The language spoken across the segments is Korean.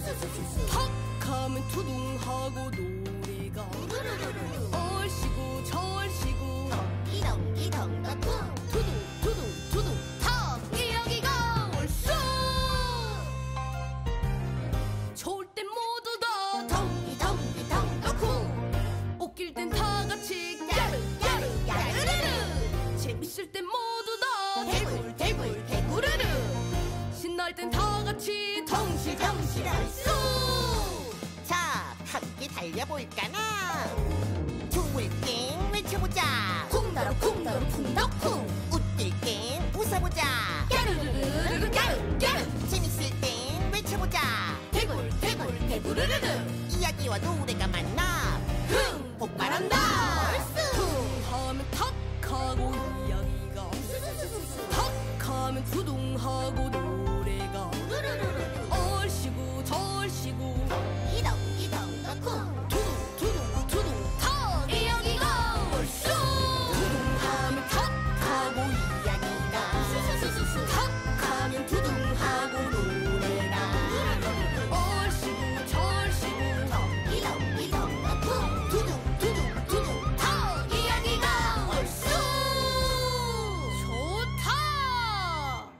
턱 하면 투둥하고 노래가 얼씨구 절씨구 덩기덩기덩덩 투둥 투둥 투둥 턱 이야기가 얼쑤 좋을 땐 모두 다 덩기덩기덩덩 웃길 땐 다 같이 야르야르야르르 재밌을 땐 모두 다 개굴 개구르르 신날 땐 다 같이 덩실덩실 얼쑤 자 함께 달려볼까나 둥글게 외쳐보자 쿵더러 쿵더러 쿵덕쿵 웃길 땐 웃어보자 야르르르르 야르야르 재밌을 땐 외쳐보자 개굴 개굴 개구르르르 이야기와 노래가 만나 흥 폭발한다 쿵 하면 턱하고 이야기가 턱 하면 투둥하고 노래가 얼씨구 절씨구 덩기덩기덩덩쿵 투둥 투둥 투둥 턱 이야기가 얼쑤 투둥하면 턱하고 이야기가 턱하면 투둥하고 노래가 얼씨구 절씨구 덩기덩기덩덩쿵 투둥 투둥 투둥 턱 이야기가 얼쑤 좋다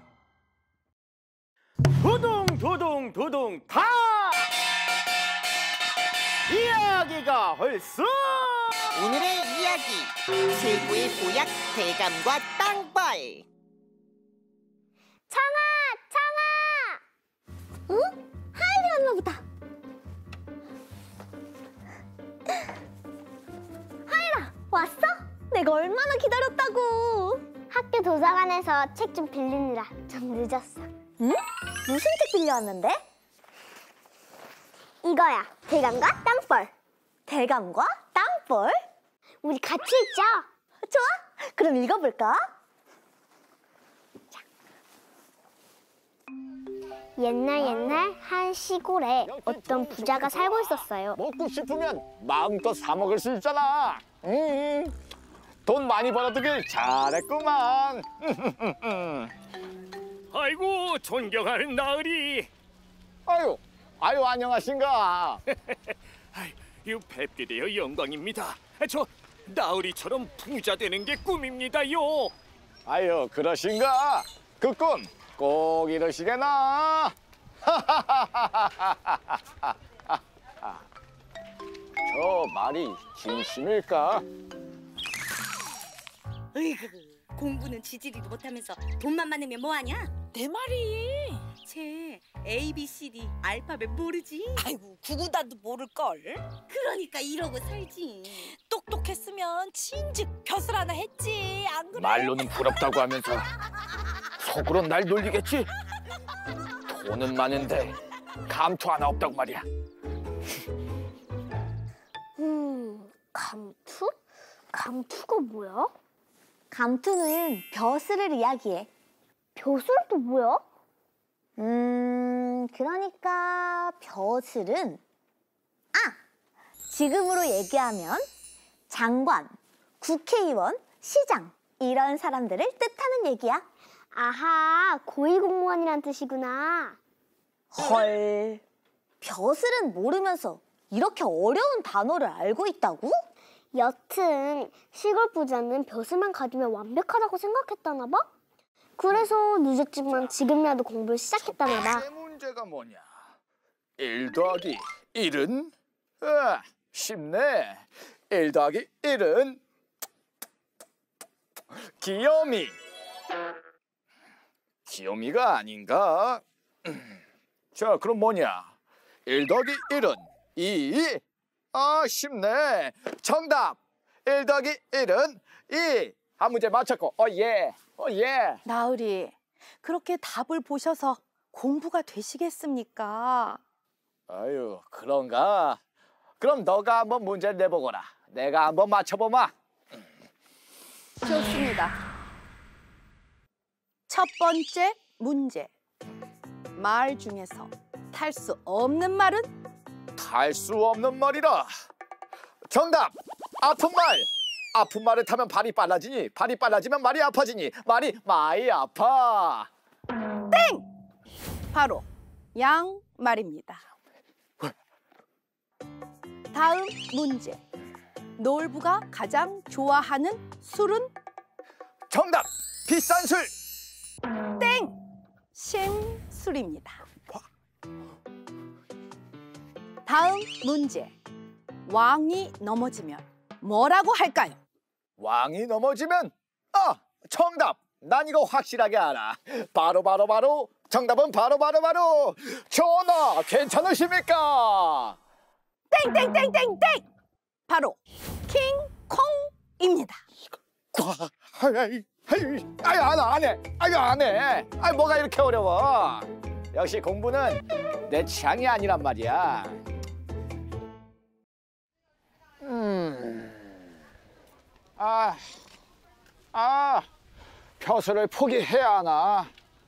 두둥 두둥 두둥 타 이야기가 헐수 오늘의 이야기 최고의 보약 대감과 땅벌 청아! 청아! 응? 하율이 왔나 보다. 하율아, 왔어? 내가 얼마나 기다렸다고. 학교 도서관에서 책 좀 빌리느라 좀 늦었어. 응? 무슨 책 빌려왔는데? 이거야, 대감과 땅벌. 대감과 땅벌? 우리 같이 읽자. 좋아, 그럼 읽어볼까? 옛날 한 시골에 어떤 부자가 살고 있었어요. 먹고 싶으면 마음껏 사 먹을 수 있잖아. 돈 많이 벌어두길 잘했구만. 아이고 존경하는 나으리. 아유 안녕하신가. 아유 뵙게 되어 영광입니다. 저 나으리처럼 부자 되는 게 꿈입니다요. 아유 그러신가. 그 꿈 꼭 이루시게나. 저 말이 진심일까? 으이그 공부는 지지리도 못하면서 돈만 많으면 뭐하냐? 내 말이. 쟤 A, B, C, D 알파벳 모르지? 아이고 구구단도 모를걸. 그러니까 이러고 살지. 똑똑했으면 진즉 벼슬 하나 했지. 안 그래? 말로는 부럽다고 하면서 속으론 날 놀리겠지? 돈은 많은데 감투 하나 없다고 말이야. 감투? 감투가 뭐야? 감투는 벼슬을 이야기해. 벼슬도 뭐야? 그러니까 벼슬은 지금으로 얘기하면 장관, 국회의원, 시장 이런 사람들을 뜻하는 얘기야. 아하, 고위공무원이란 뜻이구나. 헐, 벼슬은 모르면서 이렇게 어려운 단어를 알고 있다고? 여튼 시골 부자는 벼슬만 가지면 완벽하다고 생각했다나 봐. 그래서 늦었지만 지금이라도 공부를 시작했다나 봐. 첫 번째 문제가 뭐냐? 1 더하기 1은? 쉽네. 1 더하기 1은 귀요미. 귀요미가 아닌가? 자, 그럼 뭐냐? 1 더하기 1은 2. 쉽네. 정답. 1 더하기 1은 2. 한 문제 맞췄고. 예. 나으리, 그렇게 답을 보셔서 공부가 되시겠습니까? 아유, 그런가? 그럼 너가 한번 문제를 내보거라. 내가 한번 맞춰보마. 좋습니다. 첫 번째 문제. 말 중에서 탈 수 없는 말은? 탈 수 없는 말이라. 정답. 아픈 말. 아픈 말을 타면 발이 빨라지니, 발이 빨라지면 말이 아파지니, 말이 많이 아파. 땡! 바로 양말입니다. 다음 문제. 놀부가 가장 좋아하는 술은? 정답! 비싼 술! 땡! 심술입니다. 다음 문제. 왕이 넘어지면 뭐라고 할까요? 왕이 넘어지면 정답! 난 이거 확실하게 알아. 바로 정답은 바로 전하 괜찮으십니까? 땡땡땡땡땡! 바로 킹콩입니다. 안 해. 뭐가 이렇게 어려워? 역시 공부는 내 취향이 아니란 말이야. 벼슬을 포기해야 하나?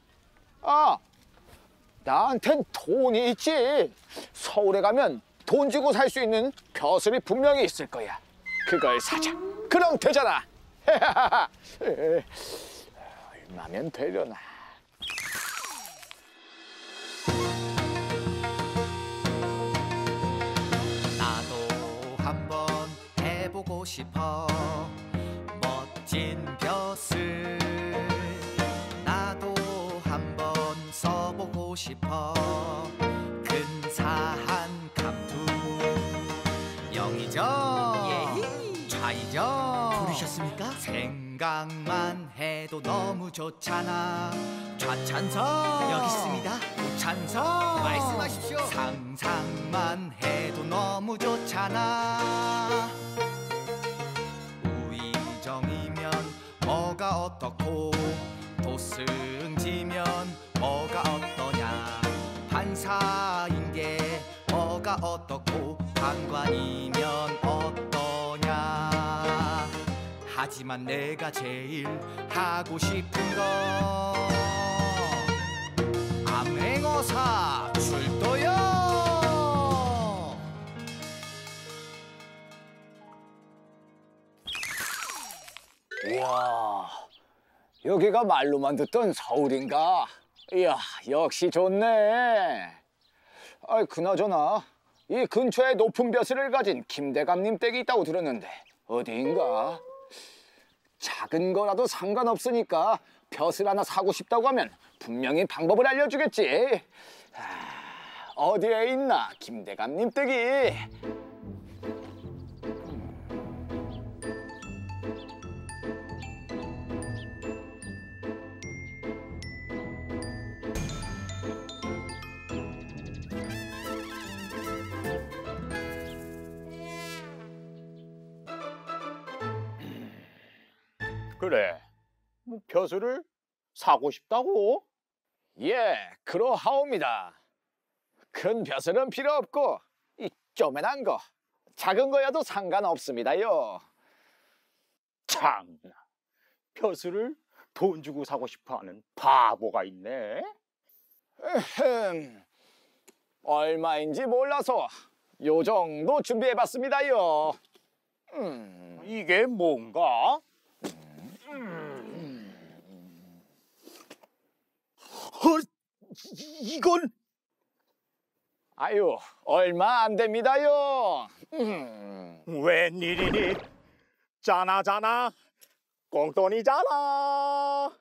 나한텐 돈이 있지. 서울에 가면 돈 주고 살 수 있는 벼슬이 분명히 있을 거야. 그걸 사자. 그럼 되잖아. 얼마면 되려나? 나도 한번 해보고 싶어. 멋진 벼슬 나도 한번 써보고 싶어. 근사한 감투 영의정 좌의정 부르셨습니까? 생각만 해도 너무 좋잖아. 좌찬성 여기 있습니다. 우찬성 말씀하십시오. 상상만 해도 너무 좋잖아. 우의정이면 뭐가 어떻고 도승지면 뭐가 어떠냐. 판사인 게 뭐가 어떻고 판관이면 어떠냐. 하지만 내가 제일 하고 싶은 거 암행어사 출도요. 우와, 여기가 말로만 듣던 서울인가? 이야, 역시 좋네. 그나저나 이 근처에 높은 벼슬을 가진 김대감님 댁이 있다고 들었는데 어디인가? 작은 거라도 상관없으니까 벼슬 하나 사고 싶다고 하면 분명히 방법을 알려주겠지. 어디에 있나 김대감님 댁이? 그래, 벼슬을 사고 싶다고? 예, 그러하옵니다. 큰 벼슬은 필요 없고 이 쪼매난 거, 작은 거여도 상관없습니다요. 참나, 벼슬을 돈 주고 사고 싶어하는 바보가 있네. 얼마인지 몰라서 요 정도 준비해봤습니다요. 이게 뭔가? 이건 아유, 얼마 안 됩니다요. 웬일이니? 짜나 꽁돈이잖아.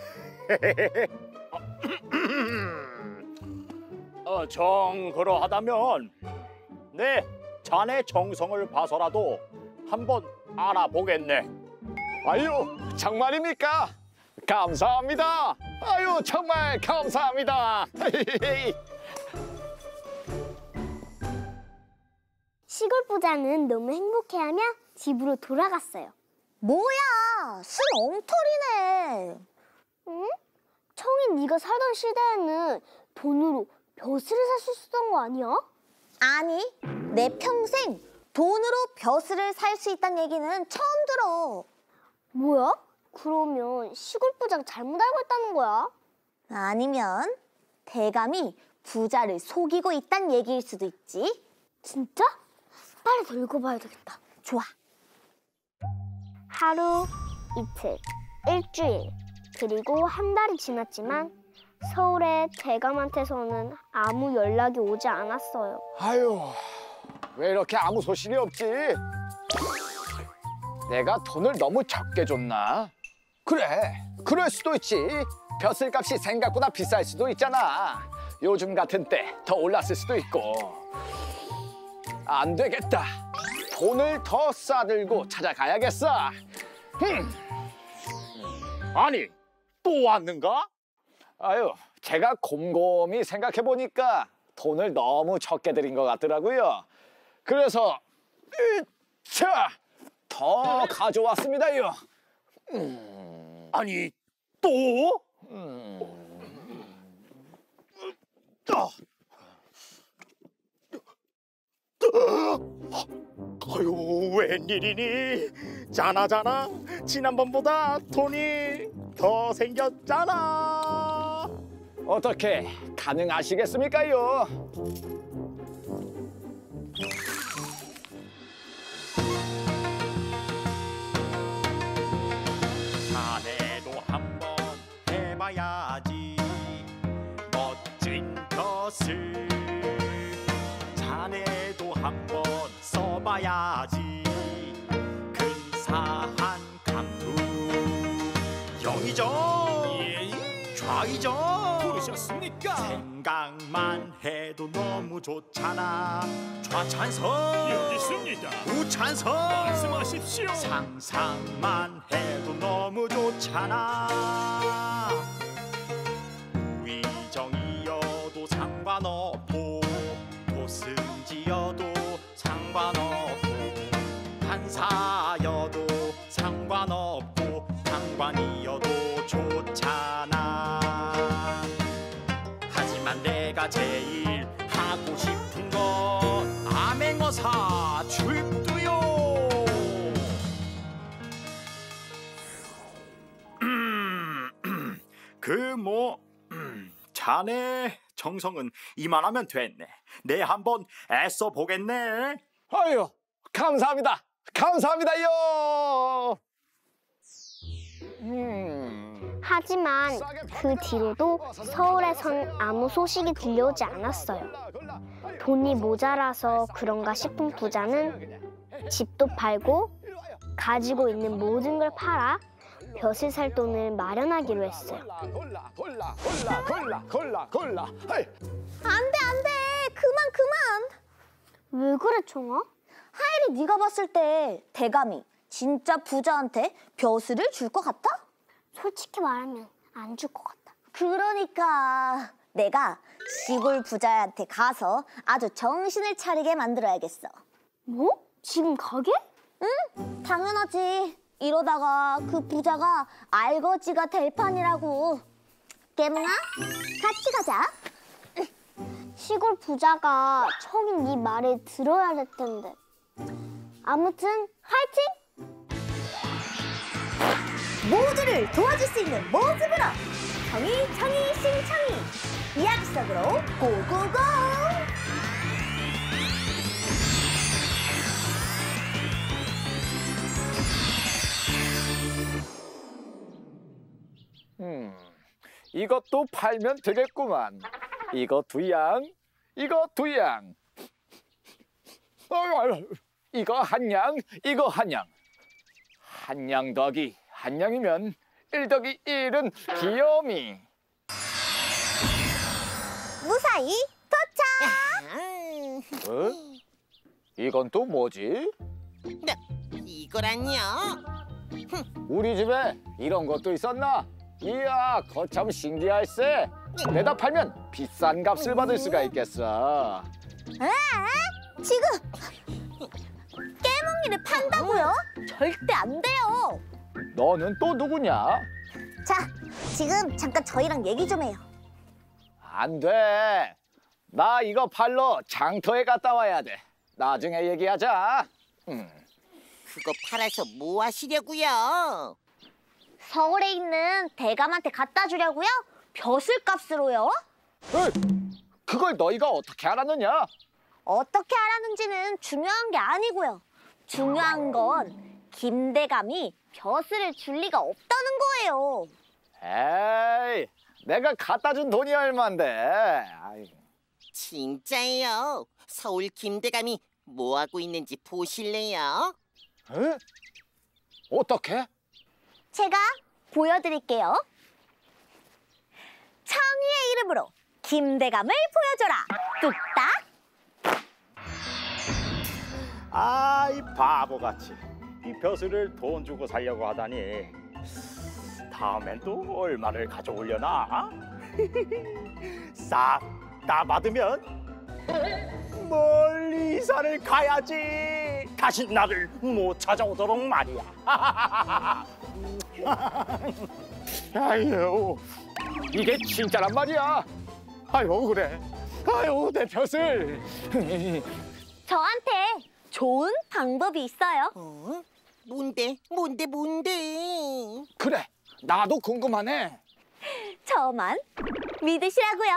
정 그러하다면 내 자네 정성을 봐서라도 한번 알아보겠네. 아유, 정말입니까? 감사합니다. 아유, 정말 감사합니다. 시골 부자는 너무 행복해하며 집으로 돌아갔어요. 뭐야, 순 엉터리네. 응? 청이 네가 살던 시대에는 돈으로 벼슬을 살 수 있었던 거 아니야? 아니, 내 평생 돈으로 벼슬을 살 수 있다는 얘기는 처음 들어. 뭐야? 그러면 시골 부자가 잘못 알고 있다는 거야? 아니면 대감이 부자를 속이고 있다는 얘기일 수도 있지. 진짜? 빨리 더 읽어봐야 되겠다. 좋아. 하루, 이틀, 일주일, 그리고 한 달이 지났지만 서울의 대감한테서는 아무 연락이 오지 않았어요. 아유, 왜 이렇게 아무 소식이 없지? 내가 돈을 너무 적게 줬나? 그래, 그럴 수도 있지. 벼슬값이 생각보다 비쌀 수도 있잖아. 요즘 같은 때 더 올랐을 수도 있고. 안 되겠다. 돈을 더 싸들고 찾아가야겠어. 아니, 또 왔는가? 아유, 제가 곰곰이 생각해보니까 돈을 너무 적게 드린 것 같더라고요. 그래서 더 가져왔습니다요. 아니, 또? 아유, 웬일이니? 자나 지난번보다 돈이 더 생겼잖아. 어떻게 가능하시겠습니까요? 자네도 한번 해봐야지 멋진 벼슬. 자네도 한번 써봐야지 근사한 감투. 영의정 좌의정 부르셨습니까? 생각만 해도 너무 좋잖아. 좌찬성 여기 있습니다. 우찬성 말씀하십시오. 상상만 해도 너무 좋잖아. 우의정이어도 상관없고 도승지여도 상관없고 판사여도 상관없고 장관이어도 좋잖아. 하지만 내가 제일 하고 싶은 건 암행어사 출두요. 자네 정성은 이만하면 됐네. 내 한번 애써 보겠네. 아유, 감사합니다. 감사합니다요. 하지만 그 뒤로도 서울에선 아무 소식이 들려오지 않았어요. 돈이 모자라서 그런가 싶은 부자는 집도 팔고 가지고 있는 모든 걸 팔아 벼슬 살 돈을 마련하기로 했어요. 골라. 헤이. 안 돼. 그만. 왜 그래, 청아? 하일이 네가 봤을 때 대감이 진짜 부자한테 벼슬을 줄 것 같아? 솔직히 말하면 안 줄 것 같다. 그러니까 내가 시골 부자한테 가서 아주 정신을 차리게 만들어야겠어. 뭐? 지금 가게? 응, 당연하지. 이러다가 그 부자가 알거지가 될 판이라고. 깨몽아, 같이 가자. 시골 부자가 청이 네 말을 들어야 할 텐데. 아무튼 화이팅! 모두를 도와줄 수 있는 모습으로 청이 신청이 이야기 속으로 고고고. 이것도 팔면 되겠구만. 이거 두 양, 이거 두 양. 이거 한 양, 이거 한 양. 한 양 더하기 한 양이면 1 더하기 1은 귀요미. 무사히 도착. 어? 이건 또 뭐지? 이거란요. 우리 집에 이런 것도 있었나? 이야, 거참 신기할세. 내다 팔면 비싼 값을 받을 수가 있겠어. 지금 깨몽이를 판다고요? 절대 안 돼요. 너는 또 누구냐? 자, 지금 잠깐 저희랑 얘기 좀 해요. 안 돼. 나 이거 팔러 장터에 갔다 와야 돼. 나중에 얘기하자. 그거 팔아서 뭐 하시려고요? 서울에 있는 대감한테 갖다 주려고요? 벼슬값으로요? 그걸 너희가 어떻게 알았느냐? 어떻게 알았는지는 중요한 게 아니고요. 중요한 건 김대감이 벼슬을 줄 리가 없다는 거예요. 에이, 내가 갖다 준 돈이 얼만데. 아이. 진짜예요. 서울 김대감이 뭐 하고 있는지 보실래요? 에? 어떻게? 제가 보여드릴게요. 청이의 이름으로 김대감을 보여줘라. 뚝딱. 아이 바보같이 이 벼슬을 돈 주고 살려고 하다니. 다음엔 또 얼마를 가져오려나? 싹 다 받으면 멀리 이사를 가야지. 다시 나를 못 찾아오도록 말이야. 아유, 이게 진짜란 말이야. 아유, 그래. 아유, 내 벼슬. 저한테 좋은 방법이 있어요. 어? 뭔데? 그래, 나도 궁금하네. 저만 믿으시라고요.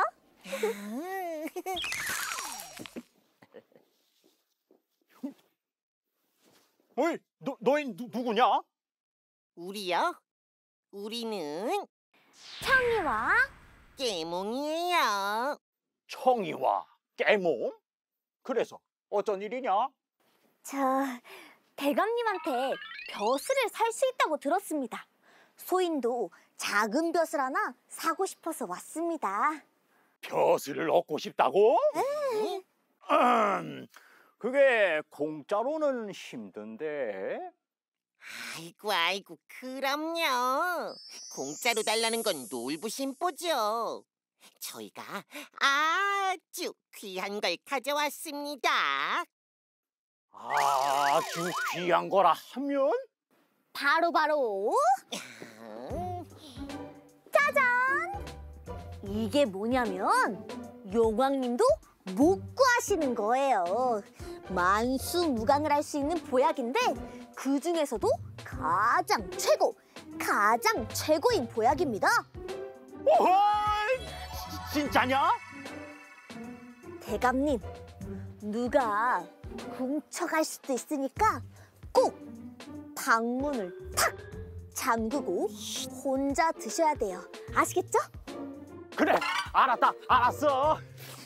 어이, 너희 누구냐? 우리요? 우리는 청이와 깨몽이에요. 청이와 깨몽? 그래서 어쩐 일이냐? 저 대감님한테 벼슬을 살 수 있다고 들었습니다. 소인도 작은 벼슬 하나 사고 싶어서 왔습니다. 벼슬을 얻고 싶다고? 그게 공짜로는 힘든데. 아이고, 그럼요. 공짜로 달라는 건 놀부심보죠. 저희가 아주 귀한 걸 가져왔습니다. 아주 귀한 거라 하면? 바로 짜잔! 이게 뭐냐면 용왕님도 못 구하시는 거예요. 만수무강을 할 수 있는 보약인데 그 중에서도 가장 최고인 보약입니다. 어허이, 진짜냐? 대감님, 누가 훔쳐갈 수도 있으니까 꼭 방문을 탁 잠그고 혼자 드셔야 돼요. 아시겠죠? 그래, 알았어.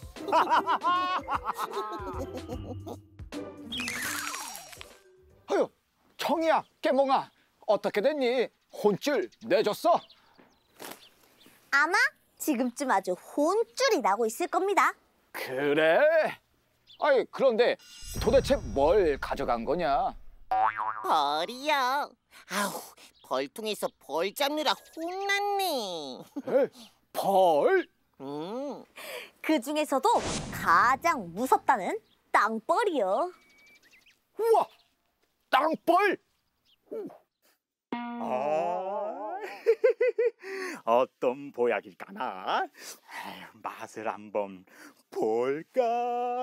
아유, 청이야, 깨몽아, 어떻게 됐니? 혼쭐 내줬어? 아마 지금쯤 아주 혼쭐이 나고 있을 겁니다. 그래? 아이, 그런데 도대체 뭘 가져간 거냐? 벌이요. 아우, 벌통에서 벌 잡느라 혼났네. 에? 벌? 그 중에서도 가장 무섭다는 땅벌이요. 우와, 땅벌! 어떤 보약일까나? 맛을 한번 볼까?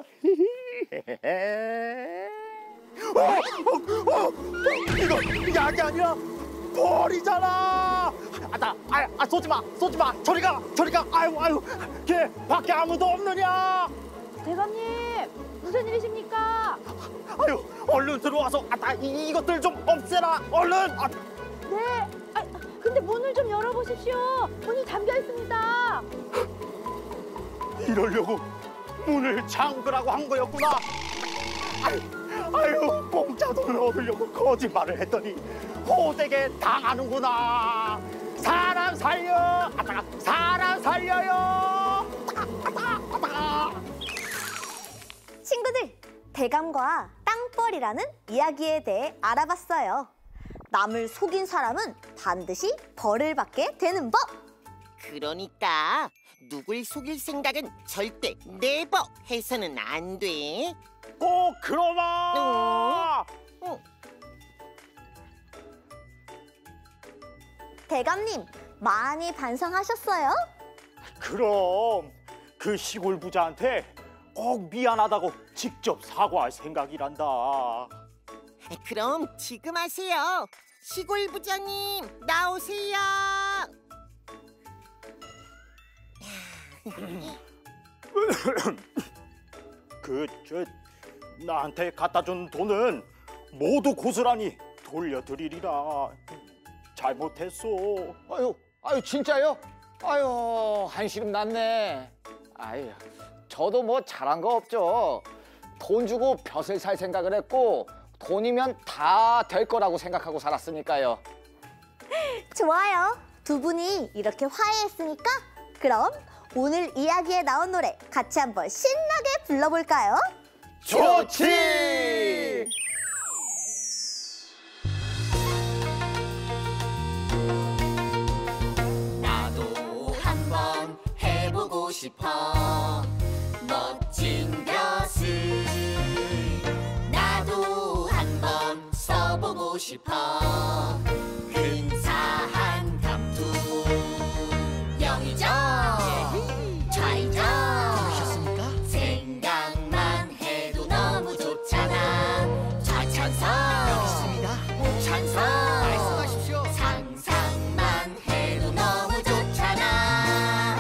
이거 약이 아니라 벌이잖아. 쏘지 마. 저리 가. 아유, 걔 밖에 아무도 없느냐? 대감님, 무슨 일이십니까? 아유, 얼른 들어와서 이것들 좀 없애라. 얼른. 네. 근데 문을 좀 열어보십시오. 문이 잠겨 있습니다. 이러려고 문을 잠그라고 한 거였구나. 아유, 공짜 돈을 얻으려고 거짓말을 했더니 호되게 당하는구나. 사람 살려! 사람 살려요! 친구들, 대감과 땅벌이라는 이야기에 대해 알아봤어요. 남을 속인 사람은 반드시 벌을 받게 되는 법! 그러니까 누굴 속일 생각은 절대 네버 해서는 안 돼. 꼭 그러마! 대감님, 많이 반성하셨어요? 그럼 그 시골 부자한테 꼭 미안하다고 직접 사과할 생각이란다. 그럼 지금 하세요. 시골 부장님, 나오세요. 나한테 갖다 준 돈은 모두 고스란히 돌려드리리라. 잘못했어. 아유, 진짜요? 아유, 한시름 났네. 아유, 저도 뭐 잘한 거 없죠. 돈 주고 벼슬 살 생각을 했고 돈이면 다 될 거라고 생각하고 살았으니까요. 좋아요. 두 분이 이렇게 화해했으니까 그럼 오늘 이야기에 나온 노래 같이 한번 신나게 불러볼까요? 좋지! 나도 한번 해보고 싶어 멋진 벼슬 나도 한번 써보고 싶어 근사한 감투 영이죠 좌이죠 생각만 해도 너무 좋잖아 좌찬성 우찬성 말씀하십시오. 상상만 해도 너무 좋잖아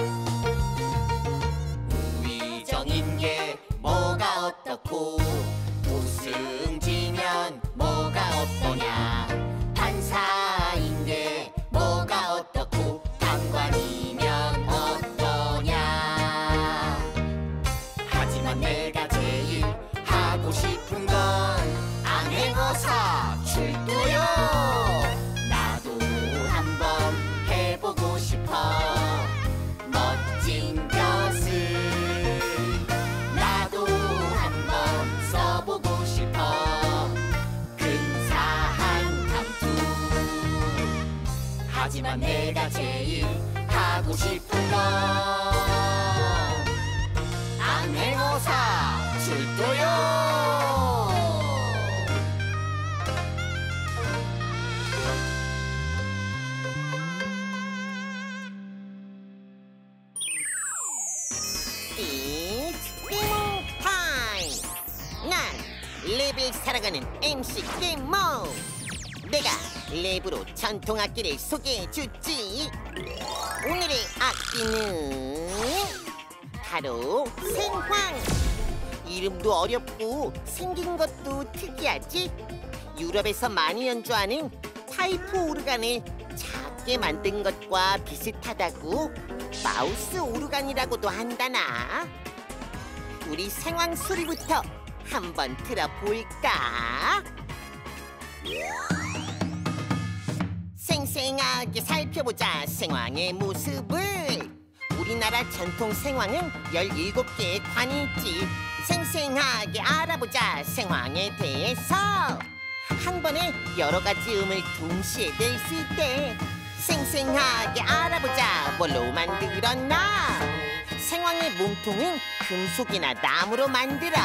우위정인 게 뭐가 어떻고 우승지면 뭐가 어떠냐 판사인 게 뭐가 어떻고 판관이면 어떠냐 하지만 내가 제일 하고 싶은 건 안행어사 출도요 나도 한번 해보고 싶어 멋진 벼슬 나도 한번 써보고 싶어 근사한 감투 하지만 내가 제일 하고 싶은 건 안행어사 출도요 It's 게임 타임! 난 랩을 살아가는 MC 게임모! 내가 랩으로 전통 악기를 소개해주지! 오늘의 악기는 바로 생황! 이름도 어렵고 생긴 것도 특이하지? 유럽에서 많이 연주하는 파이프 오르간을 작게 만든 것과 비슷하다고 마우스 오르간이라고도 한다나. 우리 생황 소리부터 한번 들어볼까? 생생하게 살펴보자 생황의 모습을. 우리나라 전통 생황은 17개의 관이 있지. 생생하게 알아보자 생황에 대해서. 한 번에 여러 가지 음을 동시에 낼 수 있대. 생생하게 알아보자 뭘로 만들었나? 생황의 몸통은 금속이나 나무로 만들어.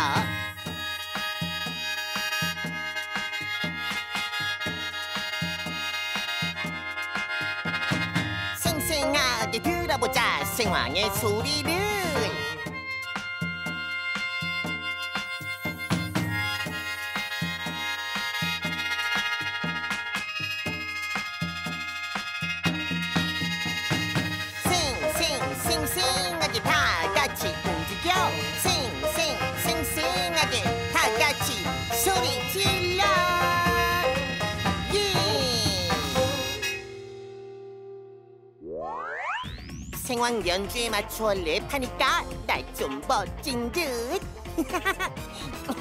생생하게 들어보자 생황의 소리를. 생생하게 다 같이 움직여. 생생하게 다 같이 소리 질러. 예! 생황 연주에 맞추어 랩하니까 날 좀 멋진 듯.